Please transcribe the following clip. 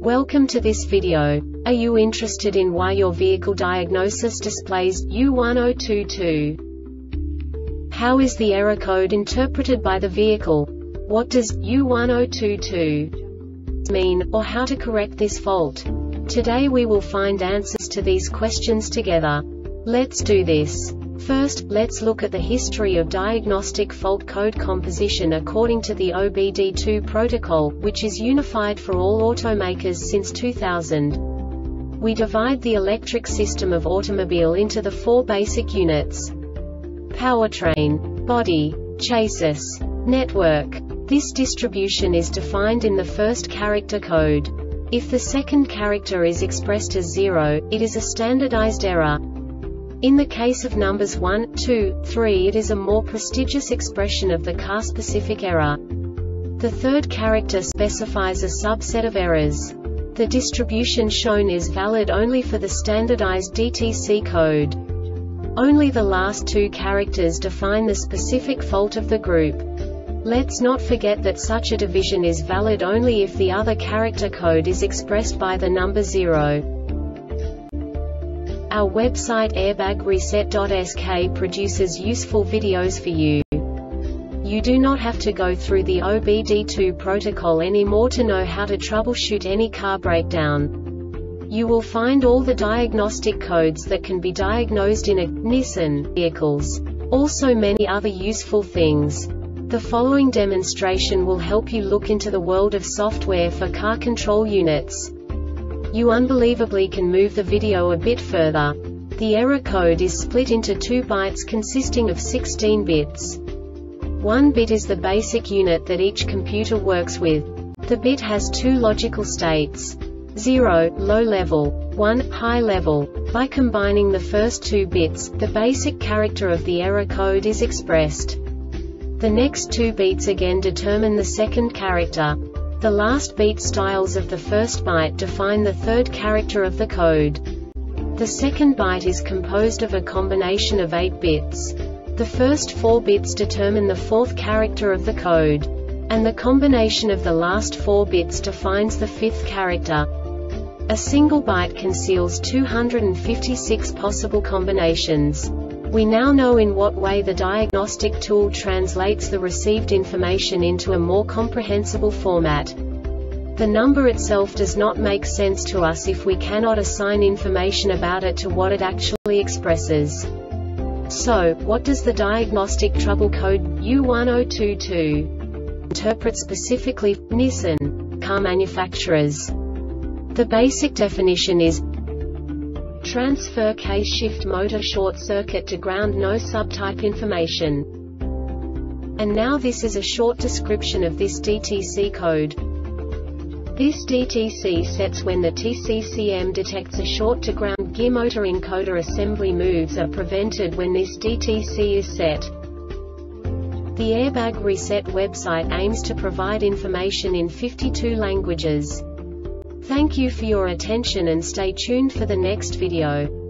Welcome to this video. Are you interested in why your vehicle diagnosis displays U1022? How is the error code interpreted by the vehicle? What does U1022 mean, or how to correct this fault? Today we will find answers to these questions together. Let's do this. First, let's look at the history of diagnostic fault code composition according to the OBD2 protocol, which is unified for all automakers since 2000. We divide the electric system of automobile into the four basic units: powertrain, body, chassis, network. This distribution is defined in the first character code. If the second character is expressed as 0, it is a standardized error. In the case of numbers 1, 2, 3, it is a more prestigious expression of the car-specific error. The third character specifies a subset of errors. The distribution shown is valid only for the standardized DTC code. Only the last two characters define the specific fault of the group. Let's not forget that such a division is valid only if the other character code is expressed by the number 0. Our website airbagreset.sk produces useful videos for you. You do not have to go through the OBD2 protocol anymore to know how to troubleshoot any car breakdown. You will find all the diagnostic codes that can be diagnosed in a Nissan vehicles. Also many other useful things. The following demonstration will help you look into the world of software for car control units. You unbelievably can move the video a bit further. The error code is split into 2 bytes consisting of 16 bits. 1 bit is the basic unit that each computer works with. The bit has 2 logical states: 0, low level, 1, high level. By combining the first 2 bits, the basic character of the error code is expressed. The next 2 beats again determine the second character. The last beat styles of the first byte define the third character of the code. The second byte is composed of a combination of 8 bits. The first 4 bits determine the fourth character of the code. And the combination of the last 4 bits defines the fifth character. A single byte conceals 256 possible combinations. We now know in what way the diagnostic tool translates the received information into a more comprehensible format. The number itself does not make sense to us if we cannot assign information about it to what it actually expresses. So, what does the diagnostic trouble code U1022 interpret specifically for Nissan car manufacturers? The basic definition is transfer case shift motor short circuit to ground, no subtype information. And now this is a short description of this DTC code. This DTC sets when the TCCM detects a short to ground gear motor encoder assembly moves are prevented when this DTC is set. The Airbag Reset website aims to provide information in 52 languages. Thank you for your attention and stay tuned for the next video.